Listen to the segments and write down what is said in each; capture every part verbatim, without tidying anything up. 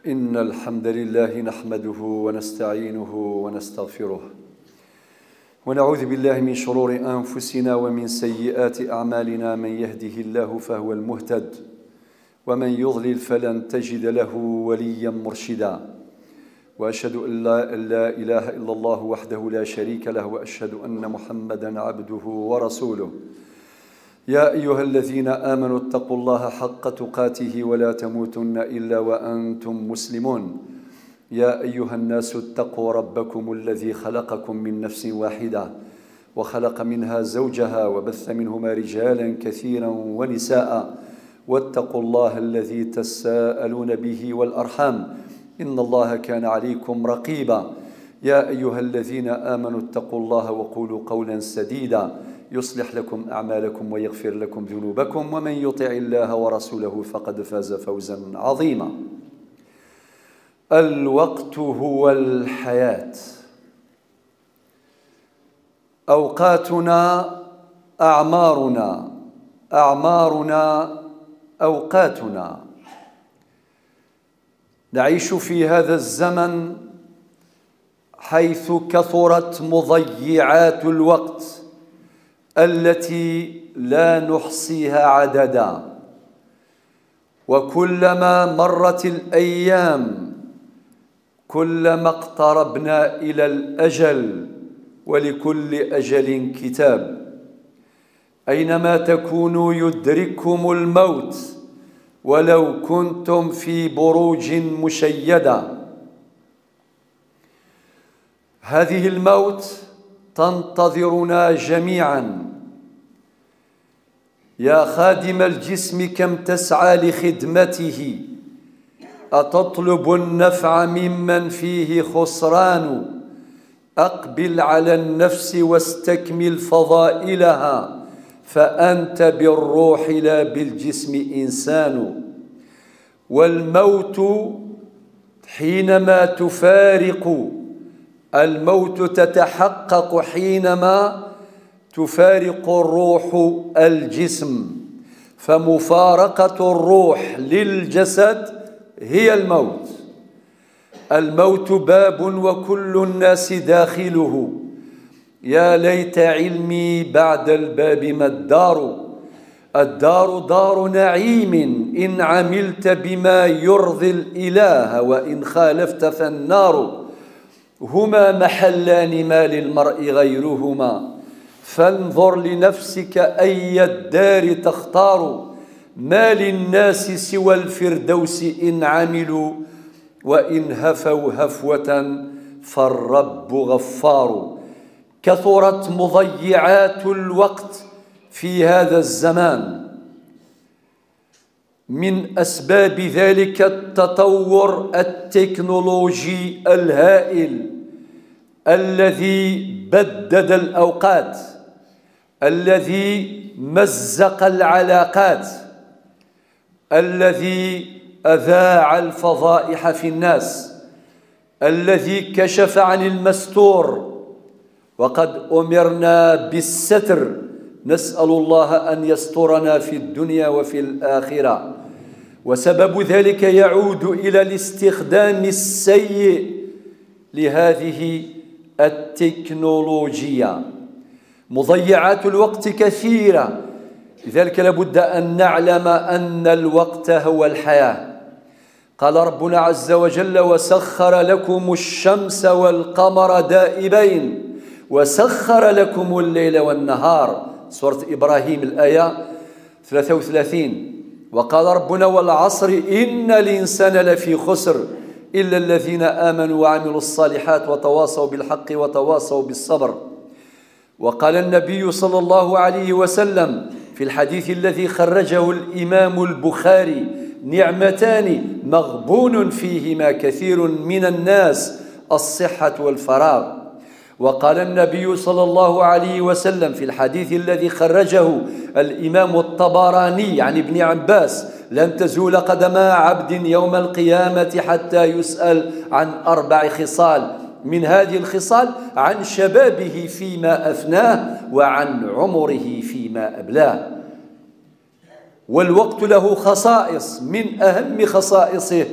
إن الحمد لله نحمده ونستعينه ونستغفره ونعوذ بالله من شرور أنفسنا ومن سيئات أعمالنا. من يهده الله فهو المهتد ومن يضلل فلن تجد له وليا مرشدا. وأشهد أن لا, لا إله إلا الله وحده لا شريك له، وأشهد أن محمدا عبده ورسوله. يا أيها الذين آمنوا اتقوا الله حق تقاته ولا تموتن إلا وأنتم مسلمون. يا أيها الناس اتقوا ربكم الذي خلقكم من نفس واحدة وخلق منها زوجها وبث منهما رجالا كثيرا ونساء، واتقوا الله الذي تساءلون به والأرحام إن الله كان عليكم رقيبا. يا أيها الذين آمنوا اتقوا الله وقولوا قولا سديدا يصلح لكم أعمالكم ويغفر لكم ذنوبكم، ومن يطع الله ورسوله فقد فاز فوزا عظيما. الوقت هو الحياة، أوقاتنا أعمارنا، أعمارنا أوقاتنا. نعيش في هذا الزمن حيث كثرت مضيعات الوقت التي لا نحصيها عددا، وكلما مرت الأيام كلما اقتربنا إلى الأجل، ولكل أجل كتاب. أينما تكونوا يدرككم الموت ولو كنتم في بروج مشيدة. هذه الموت تنتظرنا جميعا. يا خادم الجسم كم تسعى لخدمته، أتطلب النفع ممن فيه خسران؟ أقبل على النفس واستكمل فضائلها، فأنت بالروح لا بالجسم إنسان. والموت حينما تفارق الموت تتحقق حينما تفارق الروح الجسم، فمفارقة الروح للجسد هي الموت. الموت باب وكل الناس داخله، يا ليت علمي بعد الباب ما الدار. الدار دار نعيم إن عملت بما يرضي الإله، وإن خالفت فالنار. هما محلان ما للمرء غيرهما، فانظر لنفسك أي الدار تختار. ما للناس سوى الفردوس إن عملوا، وإن هفوا هفوة فالرب غفار. كثرت مضيعات الوقت في هذا الزمان، من أسباب ذلك التطور التكنولوجي الهائل الذي بدد الأوقات، الذي مزق العلاقات، الذي أذاع الفضائح في الناس، الذي كشف عن المستور. وقد أمرنا بالستر، نسأل الله أن يسترنا في الدنيا وفي الآخرة. وسبب ذلك يعود إلى الاستخدام السيء لهذه التكنولوجيا. مضيعات الوقت كثيرة، لذلك لابد أن نعلم أن الوقت هو الحياة. قال ربنا عز وجل: وسخر لكم الشمس والقمر دائبين وسخر لكم الليل والنهار. سورة إبراهيم الآية ثلاثة وثلاثين. وقال ربنا: والعصر إن الإنسان لفي خسر إلا الذين آمنوا وعملوا الصالحات وتواصوا بالحق وتواصوا بالصبر. وقال النبي صلى الله عليه وسلم في الحديث الذي خرجه الإمام البخاري: نعمتان مغبون فيهما كثير من الناس، الصحة والفراغ. وقال النبي صلى الله عليه وسلم في الحديث الذي خرجه الإمام الطبراني عن ابن عباس: لن تزول قدما عبد يوم القيامة حتى يسأل عن أربع خصال، من هذه الخصال عن شبابه فيما أفناه وعن عمره فيما أبلاه. والوقت له خصائص، من أهم خصائصه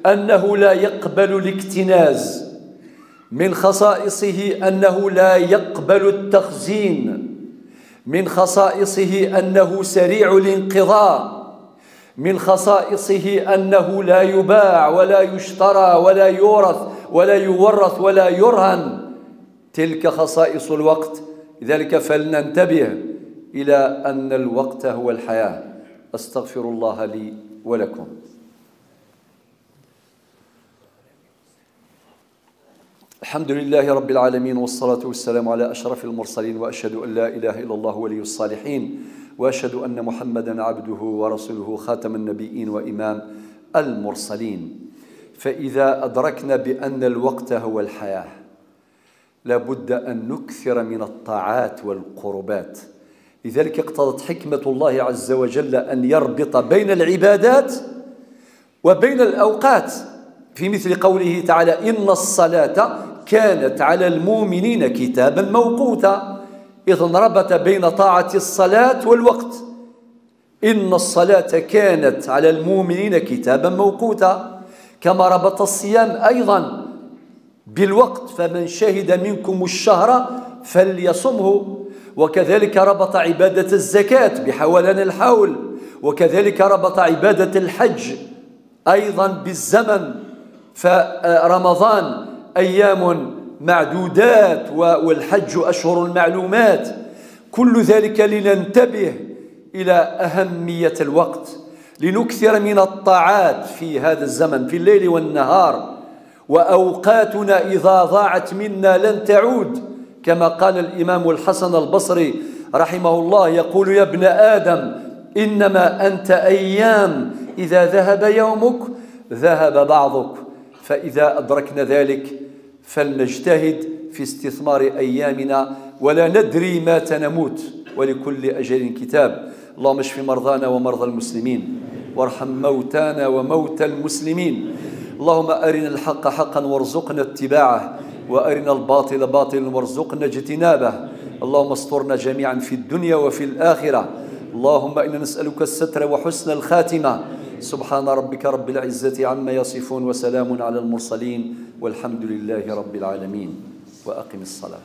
أنه لا يقبل الاكتناز، من خصائصه أنه لا يقبل التخزين، من خصائصه أنه سريع الانقضاء، من خصائصه أنه لا يباع ولا يشترى ولا يورث ولا يورث ولا يرهن. تلك خصائص الوقت. لذلك فلننتبه إلى أن الوقت هو الحياة. أستغفر الله لي ولكم. الحمد لله رب العالمين، والصلاة والسلام على أشرف المرسلين، وأشهد أن لا إله إلا الله ولي الصالحين، وأشهد أن محمدا عبده ورسوله خاتم النبيين وإمام المرسلين. فإذا أدركنا بأن الوقت هو الحياة لابد أن نكثر من الطاعات والقربات. لذلك اقتضت حكمة الله عز وجل أن يربط بين العبادات وبين الأوقات، في مثل قوله تعالى: إن الصلاة كانت على المؤمنين كتابا موقوتا. إذن ربط بين طاعة الصلاة والوقت. إن الصلاة كانت على المؤمنين كتابا موقوتا، كما ربط الصيام أيضا بالوقت: فمن شهد منكم الشهر فليصمه. وكذلك ربط عبادة الزكاة بحولان الحول، وكذلك ربط عبادة الحج أيضا بالزمن، فرمضان أيام معدودات والحج أشهر معلومات. كل ذلك لننتبه إلى أهمية الوقت، لنكثر من الطاعات في هذا الزمن في الليل والنهار. وأوقاتنا إذا ضاعت منا لن تعود، كما قال الإمام الحسن البصري رحمه الله، يقول: يا ابن آدم إنما أنت أيام، إذا ذهب يومك ذهب بعضك. فإذا أدركنا ذلك فلنجتهد في استثمار أيامنا، ولا ندري متى نموت، ولكل أجل كتاب. اللهم اشف مرضانا ومرضى المسلمين، وارحم موتانا وموتى المسلمين. اللهم أرنا الحق حقا وارزقنا اتباعه، وأرنا الباطل باطلا وارزقنا اجتنابه. اللهم استرنا جميعا في الدنيا وفي الآخرة. اللهم إنا نسألك الستر وحسن الخاتمة. سبحان ربك رب العزة عما يصفون، وسلام على المرسلين، والحمد لله رب العالمين. وأقم الصلاة.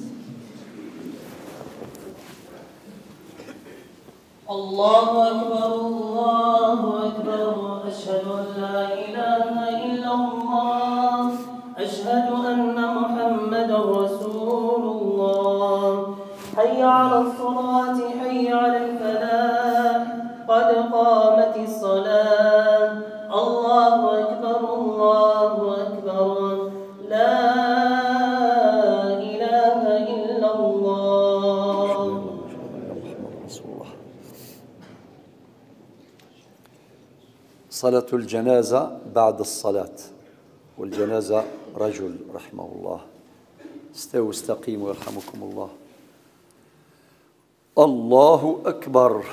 الله أكبر الله أكبر، أشهد أن لا إله إلا الله، أشهد أن محمدا رسول الله. حي على الصلاة حي على الفلاح، قد قامت الصلاة. الله أكبر الله أكبر، لا إله إلا الله. صلاة الجنازة بعد الصلاة، والجنازة رجل رحمه الله. استووا استقيموا يرحمكم الله. الله أكبر.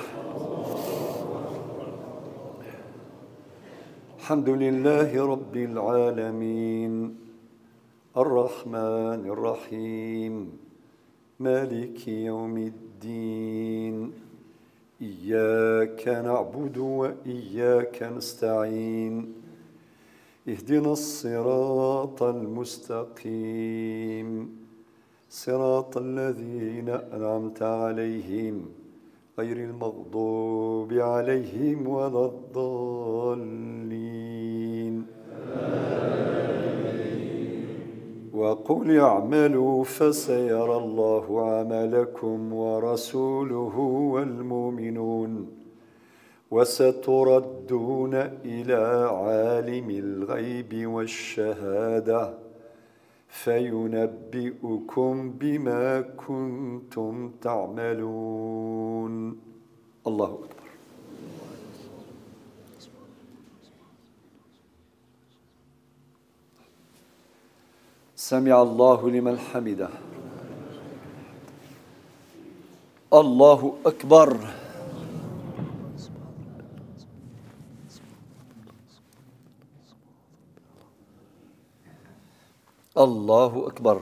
الحمد لله رب العالمين، الرحمن الرحيم، مالك يوم الدين. إياك نعبد وإياك نستعين، اهدنا الصراط المستقيم، صراط الذين أنعمت عليهم غير المغضوب عليهم ولا الضالين. وقل اعملوا فسيرى الله عملكم ورسوله والمؤمنون، وستردون إلى عالم الغيب والشهادة فينبئكم بما كنتم تعملون. الله أكبر. سمع الله لمن حمده. الله أكبر. الله أكبر.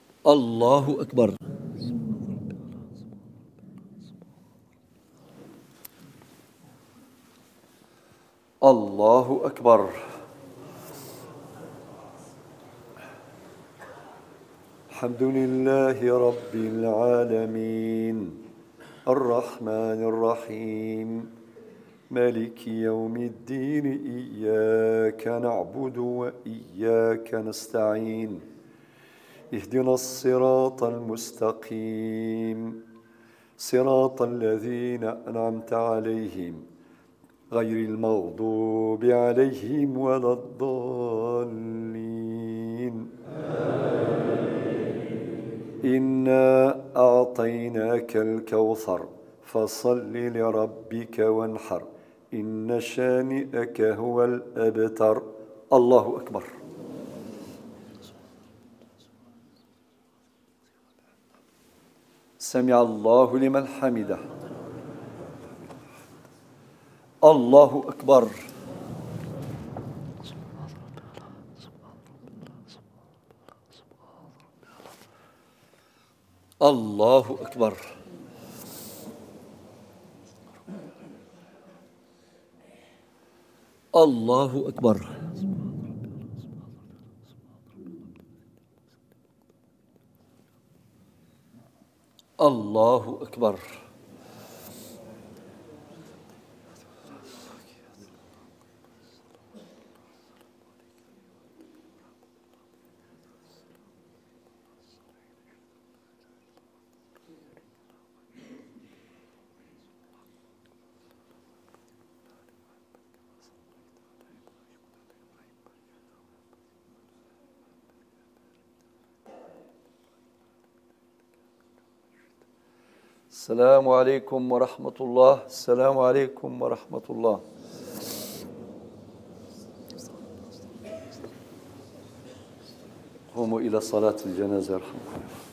الله أكبر. الله أكبر. الحمد لله رب العالمين الرحمن الرحيم مالك يوم الدين إياك نعبد وإياك نستعين اهدنا الصراط المستقيم صراط الذين أنعمت عليهم غير المغضوب عليهم ولا الضالين. إنا أعطيناك الكوثر فصل لربك وانحر إن شانئك هو الأبتر. الله أكبر. سمع الله لمن حمده. الله أكبر. الله أكبر. الله أكبر. الله أكبر. السلام عليكم ورحمة الله. السلام عليكم ورحمة الله. قوموا إلى صلاة الجنازة.